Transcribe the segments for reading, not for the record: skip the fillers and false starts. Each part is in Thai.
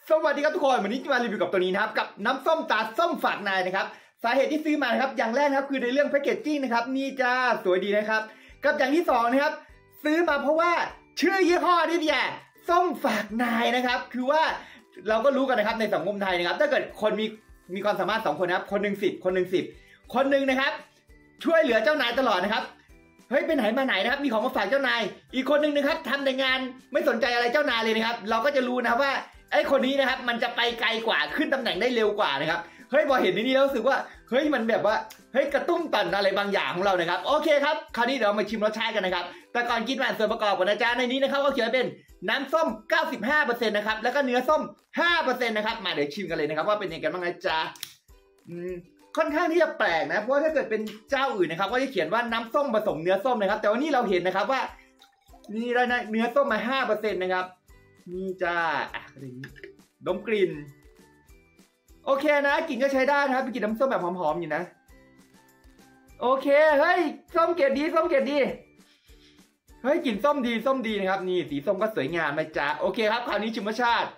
สวัสดีครับทุกคนวันนี้จะมารีวิวกับตัวนี้นะครับกับน้ำส้มตาส้มฝากนายนะครับสาเหตุที่ซื้อมานะครับอย่างแรกนะครับคือในเรื่องแพคเกจจิ้งนะครับนี่จ้าสวยดีนะครับกับอย่างที่2นะครับซื้อมาเพราะว่าชื่อยี่ห้อนี่แหละส้มฝากนายนะครับคือว่าเราก็รู้กันนะครับในสังคมไทยนะครับถ้าเกิดคนมีความสามารถ2คนนะครับคนหนึ่ง10คนหนึ่ง10คนหนึ่งนะครับช่วยเหลือเจ้านายตลอดนะครับเฮ้ยไปไหนมาไหนนะครับมีของมาฝากเจ้านายอีกคนหนึ่งนะครับทำแต่งานไม่สนใจอะไรเจ้านายเลยนะครับเราก็จะรู้นะว่าไอ้คนนี้นะครับมันจะไปไกลกว่าขึ้นตำแหน่งได้เร็วกว่านะครับเฮ้ยพอเห็นในนี้แล้วรู้สึกว่าเฮ้ยมันแบบว่าเฮ้ยกระตุ้นต่อมอะไรบางอย่างของเรานะครับโอเคครับคราวนี้เดี๋ยวมาชิมรสชาติกันนะครับแต่ก่อนกินมาส่วนประกอบก่อนนะจ๊ะในนี้นะครับก็เขียนเป็นน้ำส้ม 95% นะครับแล้วก็เนื้อส้ม 5% นะครับมาเดี๋ยวชิมกันเลยนะครับว่าเป็นยังไงกันบ้างนะจ๊ะค่อนข้างที่จะแปลกนะเพราะถ้าเกิดเป็นเจ้าอื่นนะครับก็จะเขียนว่าน้ำส้มผสมเนื้อส้มนะครับแต่วันนี้เราเห็นนะครับว่านี่แล้วนะเนื้อส้มมา 5% นะครับนี่จ้าดมกลิ่นโอเคนะกลิ่นก็ใช้ได้นะครับเป็นกลิ่นน้ำส้มแบบหอมๆอยู่นะโอเคเฮ้ยส้มเกรดดีส้มเกรดดีเฮ้ยกลิ่นส้มดีนะครับนี่สีส้มก็สวยงามนะจ๊ะโอเคครับคราวนี้ชิมรสชาติ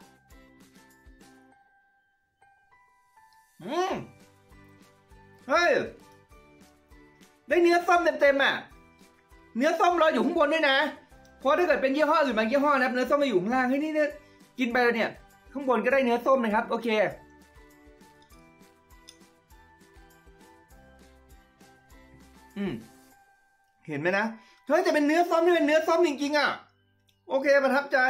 เฮ้ยได้เนื้อส้มเต็มอ่ะเนื้อส้มเราอยู่ข้างบนด้วยนะเพราะถ้าเกิดเป็นยี่ห้ออื่นบางยี่ห้อนะเนื้อส้มมาอยู่ข้างล่างเฮ้ยนี่เนี่ยกินไปแล้วเนี่ยข้างบนก็ได้เนื้อส้มนะครับโอเคเห็นไหมนะเฮ้ยจะเป็นเนื้อส้มนี่เป็นเนื้อส้มจริงๆอ่ะโอเคประทับใจ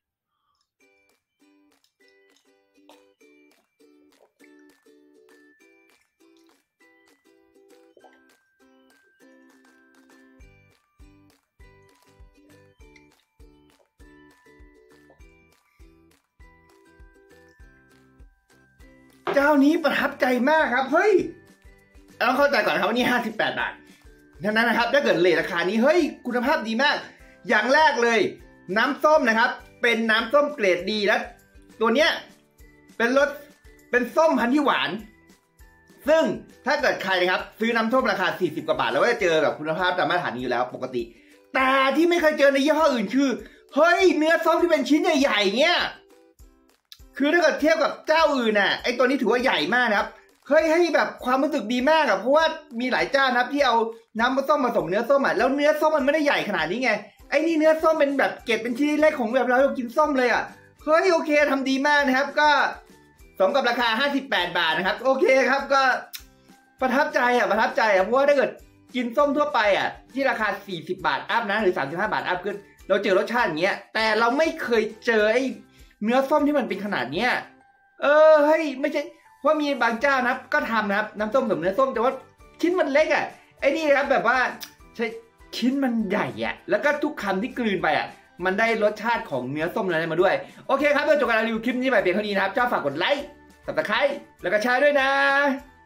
เจ้านี้ประทับใจมากครับเฮ้ยต้องเข้าใจก่อนครับว่านี่58 บาทดังนั้นนะครับถ้าเกิดเรทราคานี้เฮ้ยคุณภาพดีมากอย่างแรกเลยน้ำส้มนะครับเป็นน้ำส้มเกรดดีแล้วตัวเนี้ยเป็นส้มพันธุ์ที่หวานซึ่งถ้าเกิดใครนะครับซื้อน้ำส้มราคา40 กว่าบาทแล้วก็จะเจอแบบคุณภาพตามมาตรฐานนี้อยู่แล้วปกติแต่ที่ไม่เคยเจอในยี่ห้ออื่นคือเฮ้ยเนื้อส้มที่เป็นชิ้นใหญ่ๆเนี้ยคือถ้าเกิดเทียบกับเจ้าอื่นน่ะไอตัวนี้ถือว่าใหญ่มากนะครับเฮ้ยให้แบบความรู้สึกดีมากอะเพราะว่ามีหลายเจ้านะครับที่เอาน้ำส้มผสมเนื้อส้มอะแล้วเนื้อส้มมันไม่ได้ใหญ่ขนาดนี้ไงไอ้นี่เนื้อส้มเป็นแบบเกล็ดเป็นชิ้นเล็กของแบบเรากินส้มเลยอะเฮ้ยโอเคทำดีมากนะครับก็สมกับราคา58 บาทนะครับโอเคครับก็ประทับใจอะเพราะว่าถ้าเกิดกินส้มทั่วไปอะที่ราคา40 บาทอัพนะหรือ35 บาทอัพขึ้นเราเจอรสชาติอย่างเงี้ยแต่เราไม่เคยเจอไอ้เนื้อส้มที่มันเป็นขนาดเนี้ยเฮ้ยไม่ใช่เพราะมีบางเจ้านะครับก็ทำนะครับน้ำส้มผสมเนื้อส้มแต่ว่าชิ้นมันเล็กอ่ะไอ้นี่นะครับแบบว่าใช้ชิ้นมันใหญ่อ่ะแล้วก็ทุกคำที่กลืนไปอ่ะมันได้รสชาติของเนื้อส้มอะไรมาด้วยโอเคครับเพื่อจบการรีวิวคลิปนี้ไปเพียงเท่านี้นะครับเจ้าฝากกดไลค์ Subscribe แล้วก็แชร์ด้วยนะ